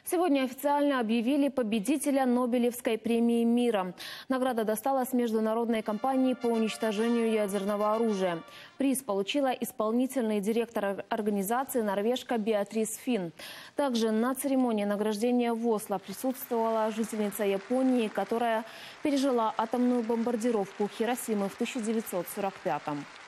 Сегодня официально объявили победителя Нобелевской премии мира. Награда досталась международной компании по уничтожению ядерного оружия. Приз получила исполнительный директор организации норвежка Беатрис Фин. Также на церемонии награждения в Осло присутствовала жительница Японии, которая пережила атомную бомбардировку Хиросимы в 1945-м.